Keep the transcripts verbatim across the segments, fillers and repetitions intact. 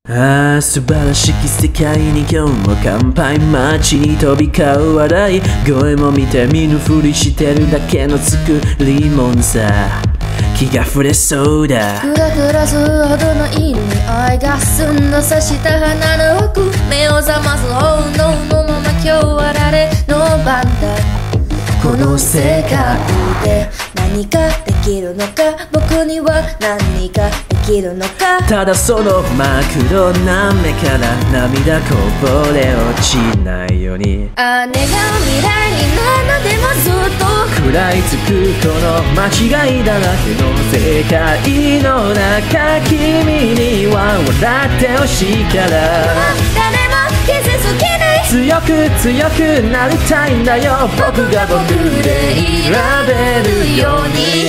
ああ素晴らしき世界に今日も乾杯。街に飛び交う話題声も見て見ぬふりしてるだけの作りもんさ。気が触れそうだ。 ふらふらすほどのいい匂いがすんのさした鼻の奥目を覚ます本能のまま今日は誰の番だ。この世界で何かできるのか僕には何かできるのか。 ただその真っ黒な目から涙こぼれ落ちないようにあ願う未来になのでもずっと食らいつくこの間違いだらけの世界の中君には笑ってほしいから誰も傷つけない強く強くなりたいんだよ僕が僕で選べるように。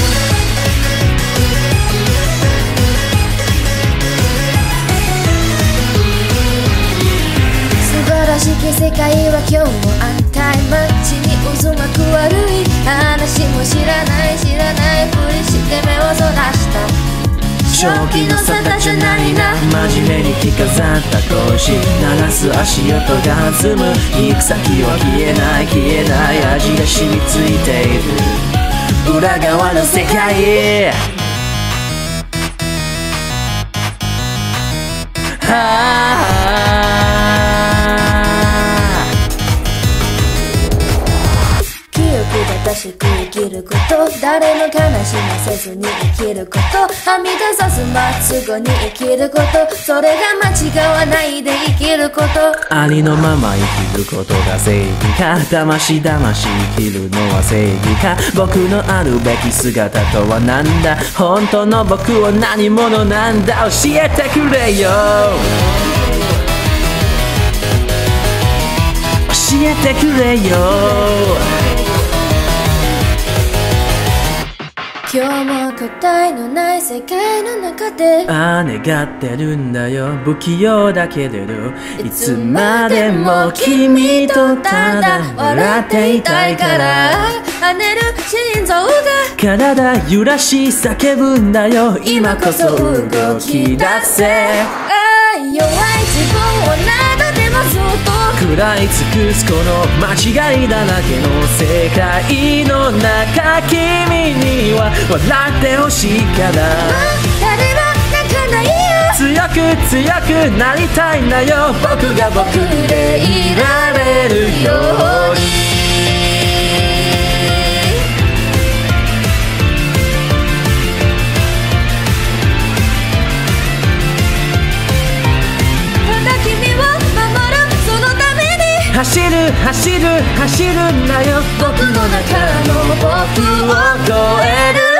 素晴らしき世界は今日も安泰。街に渦巻く悪い話も知らない知らないふりして目をそらした正気の沙汰じゃないな真面目に着飾った腰流す足音が弾む行く先は消えない消えない味が染みついている裏側の世界は正しく生きること誰の悲しませずに生きることはみ出さずまっすぐに生きることそれが間違わないで生きることありのまま生きることが正義か魂魂生きるのは正義か僕のあるべき姿とはなんだ本当の僕は何者なんだ教えてくれよ教えてくれよ今日も答えのない世界の中でああ願ってるんだよ不器用だけれどいつまでも君とただ笑っていたいから跳ねる心臓が体揺らし叫ぶんだよ今こそ動き出せああ弱い自分を何度でもずっと食らい尽くすこの間違いだらけの世界の中君には笑ってほしいから誰も泣かないよ強く強くなりたいんだよ僕が僕でいられるように走る走る走るんだよ僕の中の僕を超える